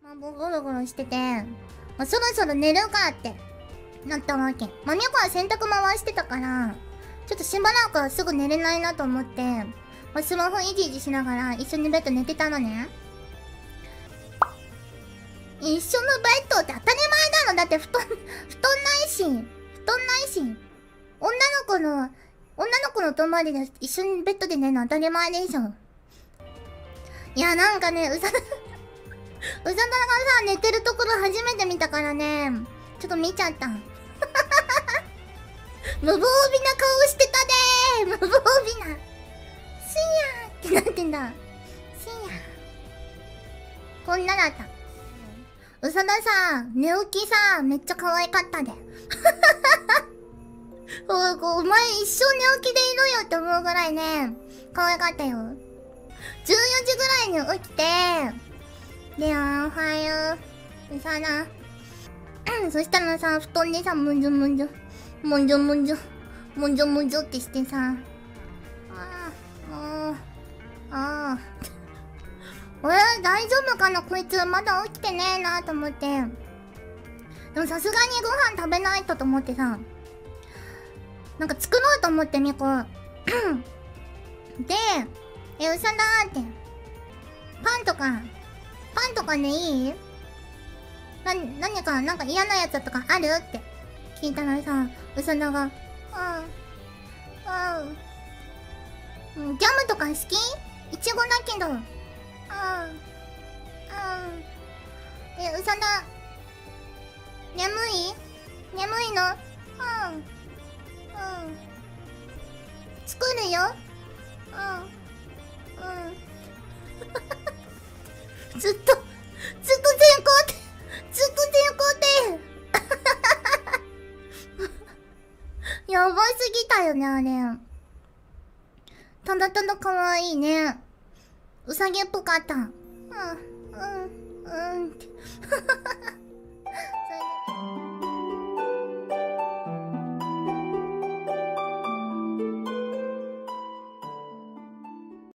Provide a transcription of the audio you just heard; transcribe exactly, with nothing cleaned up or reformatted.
あ、もうゴロゴロしてて、まあ、そろそろ寝るかってなったわけ。まあ、みこは洗濯回してたから、ちょっとしばらくはすぐ寝れないなと思って、まあ、スマホいじいじしながら一緒にベッド寝てたのね。一緒のベッドって当たり前なの。だって布団、布団ないし、布団ないし、女の子の、女の子の泊まりで一緒にベッドで寝るの当たり前でしょ。いや、なんかね、うさ、うさだがさ、寝てるところ初めて見たからね、ちょっと見ちゃった。無防備な顔してたでー無防備な。すんやーってなってんだ。すんやー。こんなだった。うさださ、寝起きさ、めっちゃ可愛かったで。お, お前一生寝起きでいろよって思うぐらいね、可愛かったよ。じゅうよじぐらいに起きて、で、あー、おはよう。うさだ。そしたらさ、布団でさ、むんじゅむんじゅ。むんじゅむんじゅ。むんじゅむんじゅってしてさ。ああ、もう。ああ。俺、大丈夫かなこいつ。まだ起きてねえなと思って。でもさすがにご飯食べないとと思ってさ。なんか作ろうと思ってみこ。で、え、うさだーって。パンとか、パンとかねいい？な、何か、なんか嫌なやつとかあるって聞いたらさ、うさだが、うん、うん。ジャムとか好き？いちごだけど。うん、うん。え、うさだ、眠い？眠いの？うん、うん。作るよ。うん、うん。ずっと、ずっと全校って、ずっと全校ってやばすぎたよね、あれ。ただただ可愛いね。うさぎっぽかった。うん、うん、うんって。